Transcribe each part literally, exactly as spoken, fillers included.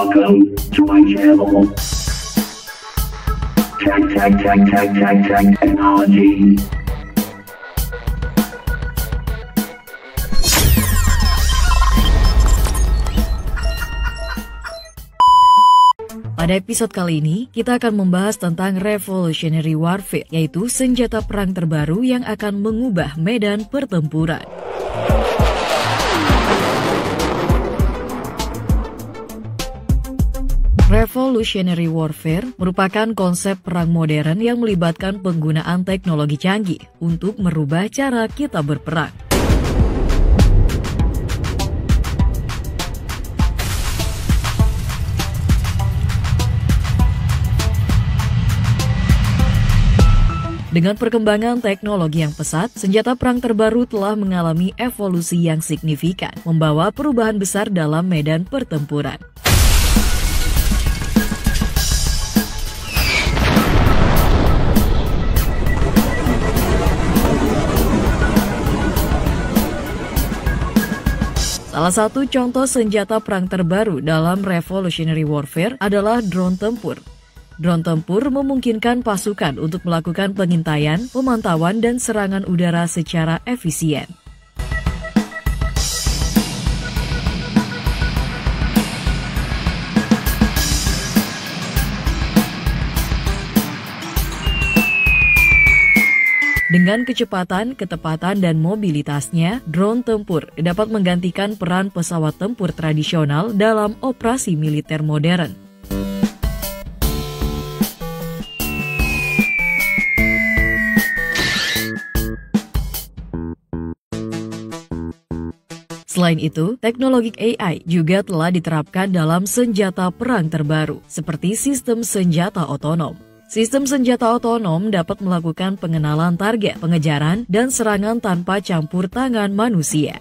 Welcome to my channel. Tech, tech, tech, tech, tech, tech, technology. Pada episode kali ini, kita akan membahas tentang Revolutionary Warfare, yaitu senjata perang terbaru yang akan mengubah medan pertempuran. Revolutionary Warfare merupakan konsep perang modern yang melibatkan penggunaan teknologi canggih untuk merubah cara kita berperang. Dengan perkembangan teknologi yang pesat, senjata perang terbaru telah mengalami evolusi yang signifikan, membawa perubahan besar dalam medan pertempuran. Salah satu contoh senjata perang terbaru dalam Revolutionary Warfare adalah drone tempur. Drone tempur memungkinkan pasukan untuk melakukan pengintaian, pemantauan, dan serangan udara secara efisien. Dengan kecepatan, ketepatan, dan mobilitasnya, drone tempur dapat menggantikan peran pesawat tempur tradisional dalam operasi militer modern. Selain itu, teknologi A I juga telah diterapkan dalam senjata perang terbaru, seperti sistem senjata otonom. Sistem senjata otonom dapat melakukan pengenalan target, pengejaran, dan serangan tanpa campur tangan manusia.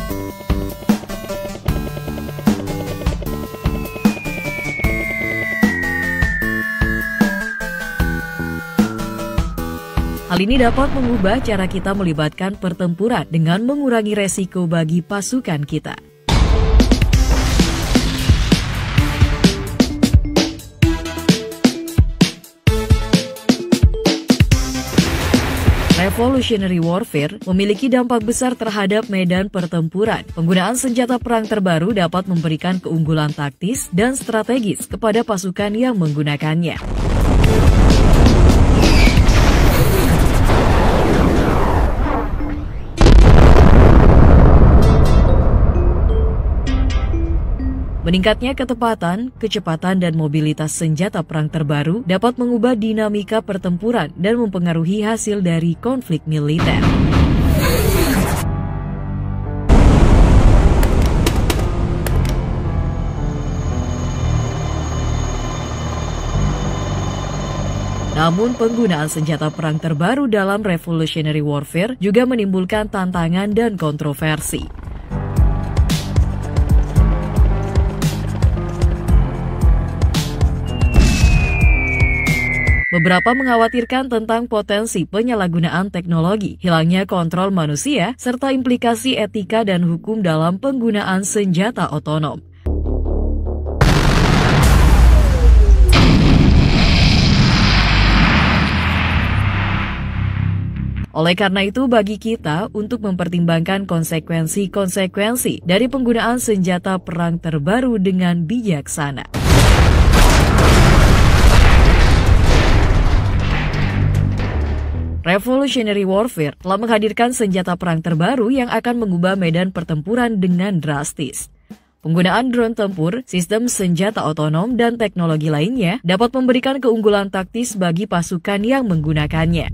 Hal ini dapat mengubah cara kita melibatkan pertempuran dengan mengurangi resiko bagi pasukan kita. Revolutionary Warfare memiliki dampak besar terhadap medan pertempuran. Penggunaan senjata perang terbaru dapat memberikan keunggulan taktis dan strategis kepada pasukan yang menggunakannya. Meningkatnya ketepatan, kecepatan, dan mobilitas senjata perang terbaru dapat mengubah dinamika pertempuran dan mempengaruhi hasil dari konflik militer. Namun, penggunaan senjata perang terbaru dalam Revolutionary Warfare juga menimbulkan tantangan dan kontroversi. Beberapa mengkhawatirkan tentang potensi penyalahgunaan teknologi, hilangnya kontrol manusia, serta implikasi etika dan hukum dalam penggunaan senjata otonom. Oleh karena itu, bagi kita untuk mempertimbangkan konsekuensi-konsekuensi dari penggunaan senjata perang terbaru dengan bijaksana. Revolutionary Warfare telah menghadirkan senjata perang terbaru yang akan mengubah medan pertempuran dengan drastis. Penggunaan drone tempur, sistem senjata otonom, dan teknologi lainnya dapat memberikan keunggulan taktis bagi pasukan yang menggunakannya.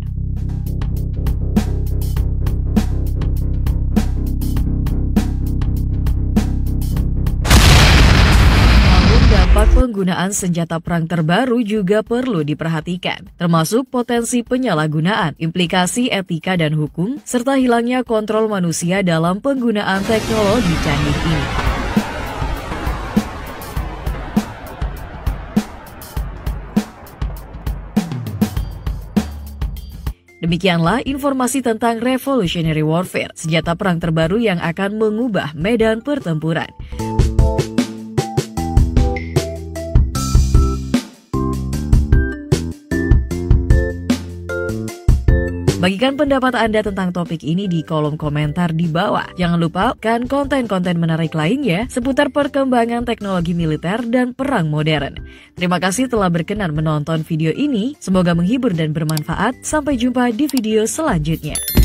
Dampak penggunaan senjata perang terbaru juga perlu diperhatikan, termasuk potensi penyalahgunaan, implikasi etika dan hukum, serta hilangnya kontrol manusia dalam penggunaan teknologi canggih ini. Demikianlah informasi tentang Revolutionary Warfare, senjata perang terbaru yang akan mengubah medan pertempuran. Bagikan pendapat Anda tentang topik ini di kolom komentar di bawah. Jangan lupa kan konten-konten menarik lainnya seputar perkembangan teknologi militer dan perang modern. Terima kasih telah berkenan menonton video ini. Semoga menghibur dan bermanfaat. Sampai jumpa di video selanjutnya.